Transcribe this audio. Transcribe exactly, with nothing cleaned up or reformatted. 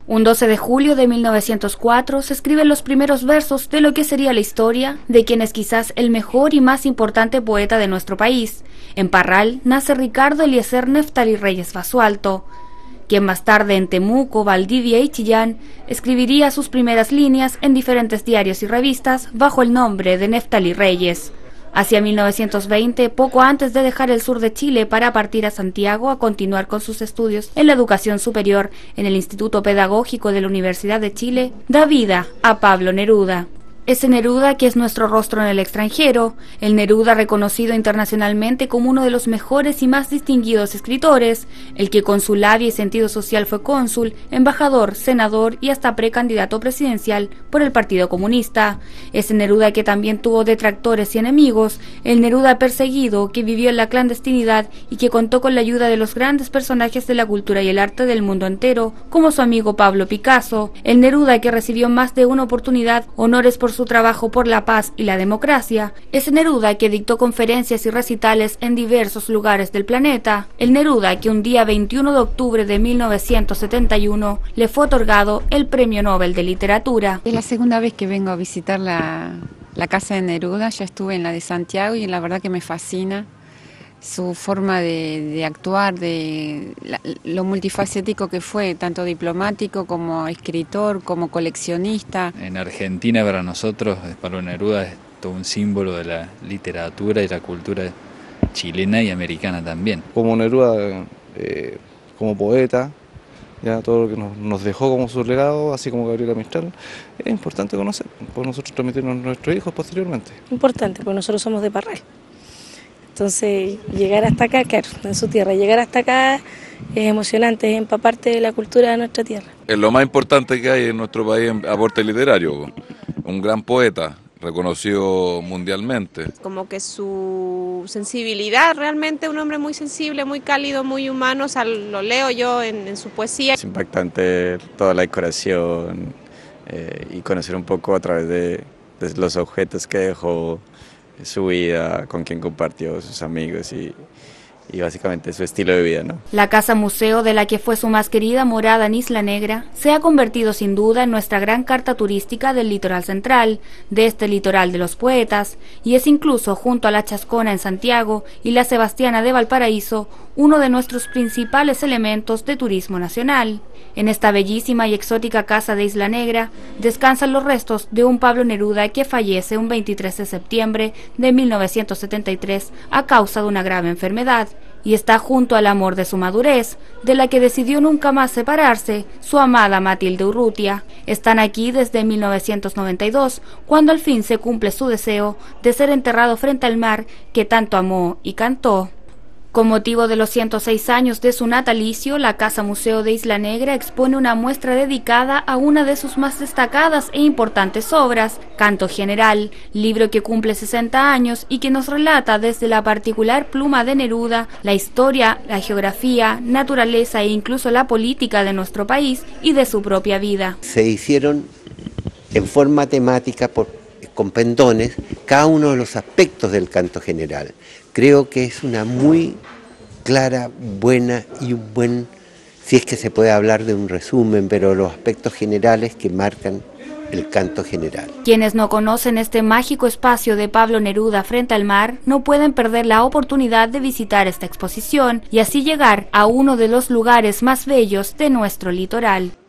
Un doce de julio de mil novecientos cuatro se escriben los primeros versos de lo que sería la historia de quien es quizás el mejor y más importante poeta de nuestro país. En Parral nace Ricardo Eliezer Neftali Reyes Basualto, quien más tarde en Temuco, Valdivia y Chillán escribiría sus primeras líneas en diferentes diarios y revistas bajo el nombre de Neftali Reyes. Hacia mil novecientos veinte, poco antes de dejar el sur de Chile para partir a Santiago a continuar con sus estudios en la educación superior en el Instituto Pedagógico de la Universidad de Chile, da vida a Pablo Neruda. Ese Neruda que es nuestro rostro en el extranjero, el Neruda reconocido internacionalmente como uno de los mejores y más distinguidos escritores, el que con su labia y sentido social fue cónsul, embajador, senador y hasta precandidato presidencial por el Partido Comunista. Ese Neruda que también tuvo detractores y enemigos, el Neruda perseguido que vivió en la clandestinidad y que contó con la ayuda de los grandes personajes de la cultura y el arte del mundo entero, como su amigo Pablo Picasso, el Neruda que recibió más de una oportunidad, honores por su trabajo por la paz y la democracia, ese Neruda que dictó conferencias y recitales en diversos lugares del planeta, el Neruda que un día veintiuno de octubre de mil novecientos setenta y uno le fue otorgado el Premio Nobel de Literatura. Es la segunda vez que vengo a visitar la, la casa de Neruda, ya estuve en la de Santiago y la verdad que me fascina su forma de, de actuar, de la, lo multifacético que fue, tanto diplomático como escritor, como coleccionista. En Argentina para nosotros Pablo Neruda es todo un símbolo de la literatura y la cultura chilena y americana también. Como Neruda, eh, como poeta, ya todo lo que nos, nos dejó como su legado, así como Gabriela Mistral, es importante conocer, por nosotros transmitirnos a nuestros hijos posteriormente. Importante, porque nosotros somos de Parral. Entonces, llegar hasta acá, claro, en su tierra, llegar hasta acá es emocionante, es empaparte de la cultura de nuestra tierra. Es lo más importante que hay en nuestro país en aporte literario, un gran poeta, reconocido mundialmente. Como que su sensibilidad, realmente un hombre muy sensible, muy cálido, muy humano, o sea, lo leo yo en, en su poesía. Es impactante toda la decoración eh, y conocer un poco a través de, de los objetos que dejó, su vida, con quien compartió, sus amigos y, y básicamente su estilo de vida, ¿no? La casa museo de la que fue su más querida morada en Isla Negra se ha convertido sin duda en nuestra gran carta turística del litoral central, de este litoral de los poetas, y es incluso junto a la Chascona en Santiago y la Sebastiana de Valparaíso uno de nuestros principales elementos de turismo nacional. En esta bellísima y exótica casa de Isla Negra descansan los restos de un Pablo Neruda que fallece un veintitrés de septiembre de mil novecientos setenta y tres a causa de una grave enfermedad, y está junto al amor de su madurez, de la que decidió nunca más separarse, su amada Matilde Urrutia. Están aquí desde mil novecientos noventa y dos, cuando al fin se cumple su deseo de ser enterrado frente al mar que tanto amó y cantó. Con motivo de los ciento seis años de su natalicio, la Casa Museo de Isla Negra expone una muestra dedicada a una de sus más destacadas e importantes obras, Canto General, libro que cumple sesenta años y que nos relata desde la particular pluma de Neruda la historia, la geografía, naturaleza e incluso la política de nuestro país y de su propia vida. Se hicieron en forma temática por, con pendones cada uno de los aspectos del Canto General. Creo que es una muy clara, buena y un buen, si es que se puede hablar de un resumen, pero los aspectos generales que marcan el Canto General. Quienes no conocen este mágico espacio de Pablo Neruda frente al mar no pueden perder la oportunidad de visitar esta exposición y así llegar a uno de los lugares más bellos de nuestro litoral.